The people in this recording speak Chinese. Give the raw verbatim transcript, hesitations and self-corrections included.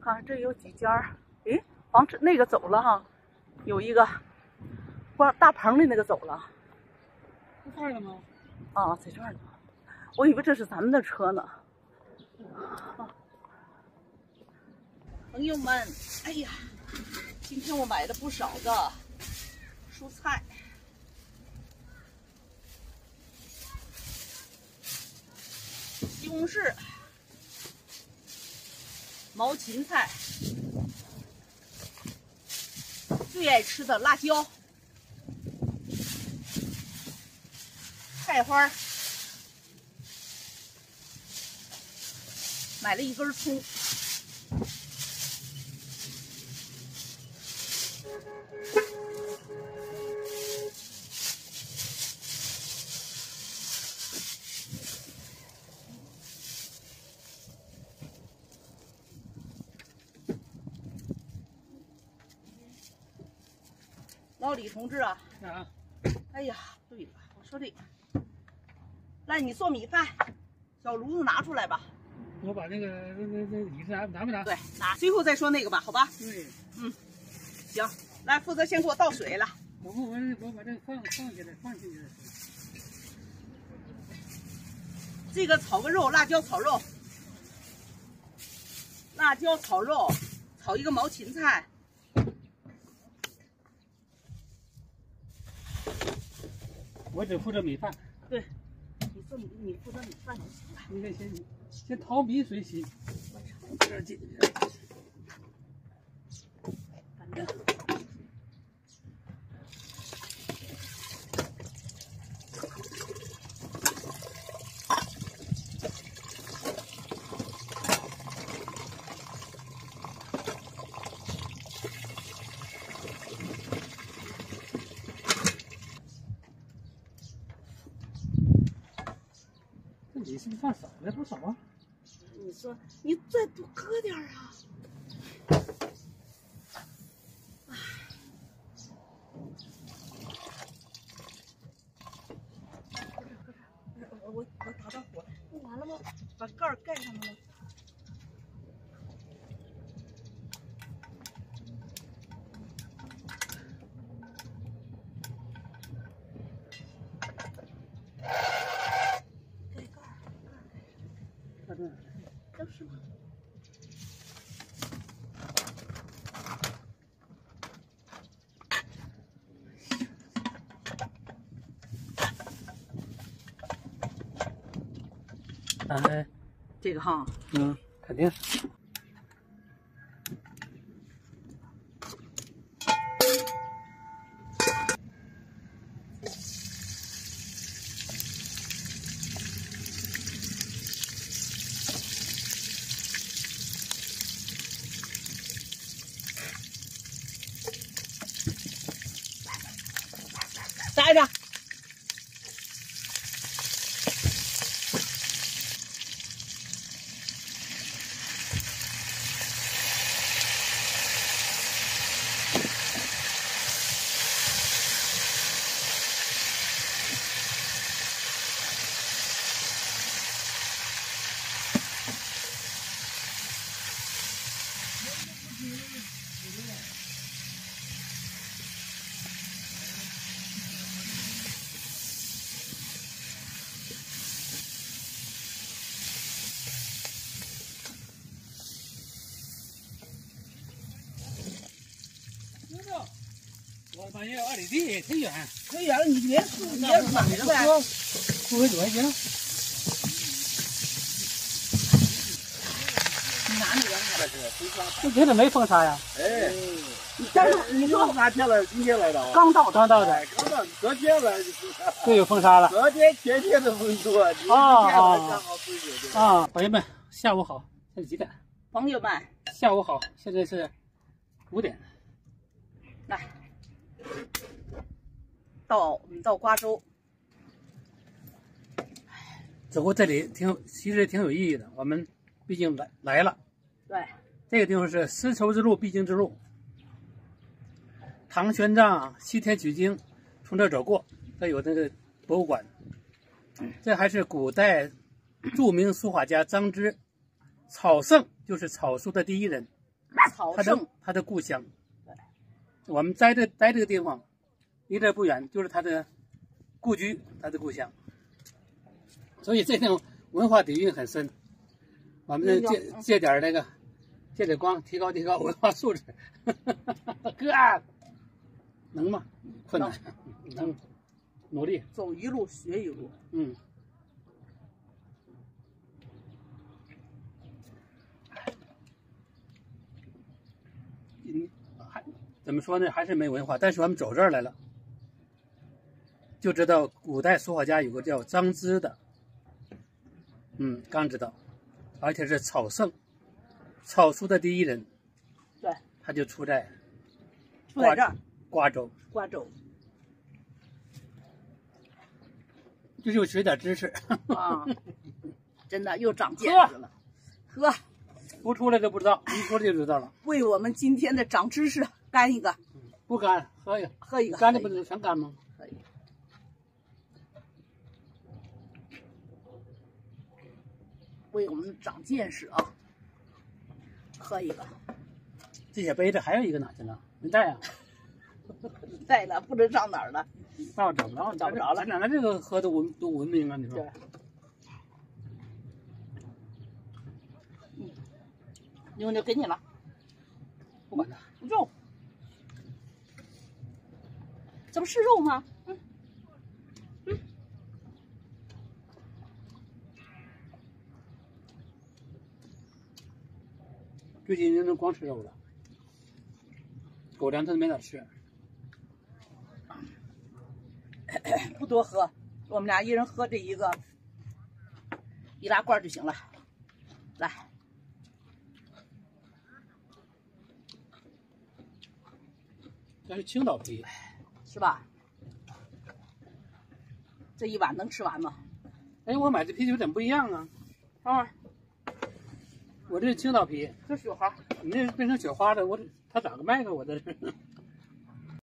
看这有几家儿，诶，房子那个走了哈，有一个挂大棚的那个走了。 在这儿了吗？ 啊，在这儿呢。我以为这是咱们的车呢。啊、朋友们，哎呀，今天我买了不少的蔬菜。西红柿、毛芹菜，最爱吃的辣椒、菜花，买了一根葱。老李同志啊， 啊， 哎呀，对了，我说这个，来，你做米饭，小炉子拿出来吧。 我把那个那那那椅子拿拿没拿？ 对，拿。最后再说那个吧，好吧？ 对， 嗯，行，来，负责先给我倒水了。 我我我我把这个放放进来，放进去。 这个炒个肉，辣椒炒肉，辣椒炒肉，炒一个毛芹菜。 我只负责米饭。 对，你做米，你负责米饭就行了。 你得先先淘米水洗。 我尝这点紧。 反正。 你是不是放少了？不少啊！ 你说你再多搁点儿啊！哎，我我我打到火，不完了吗？把盖儿盖上了吗？都是吗？ 哎， 这个哈， 嗯，肯定是。 待着。 我半夜二里地忒远， 可远了，你别你别买着呗。 付个九还行。 你拿那个， 这天怎没风沙呀？ 哎， 但是你说哪天来？今天来的？ 刚到的， 刚到的， 刚到，昨天来的。 这有风沙了。 昨天天天的风多，今天啊刚好风有的。 啊，朋友们，下午好，现在几点？ 朋友们， 下午好，现在是五点。 来，到我们到瓜州， 走过这里挺，其实挺有意义的。我们毕竟来来了。 对， 这个地方是丝绸之路必经之路。唐玄奘西天取经，从这儿走过，这有那个博物馆。这还是古代著名书法家张芝，草圣就是草书的第一人。 草盛他的他的故乡。我们在这在这个地方，离这不远就是他的故居，他的故乡。所以这种文化底蕴很深。我们借借点那个，借点光，提高提高文化素质。哥，能吗？困难，能，努力， 走一路学一路。 嗯。嗯，还怎么说呢？还是没文化。但是我们走这儿来了，就知道古代书法家有个叫张芝的，嗯，刚知道，而且是草圣，草书的第一人。 对， 他就出在出在这儿， 瓜州。 瓜州。 这就学点知识啊，真的又长见识了。喝， 不出来都不知道，一出来就知道了。 为我们今天的长知识干一个。 不干，喝一个。 喝一个。 干的不是全干吗？ 喝一个。为我们长见识啊！喝一个。 这些杯子还有一个哪去了？没带啊？ 带了，不知上哪儿了。 那我找不着， 找不着了。 咱俩这个喝的文多文明啊！你说。 对。嗯。妞妞给你了。 不管它。 肉。这不是肉吗？嗯。嗯。 最近人都光吃肉了，狗粮他都没哪吃。 不多喝，我们俩一人喝这一个易拉罐就行了。来， 这是青岛啤， 是吧？这一碗能吃完吗？ 哎，我买这啤酒怎么不一样啊？ 啊， 我这是青岛啤， 这雪花， 你那变成雪花了，我这他咋个卖给我的？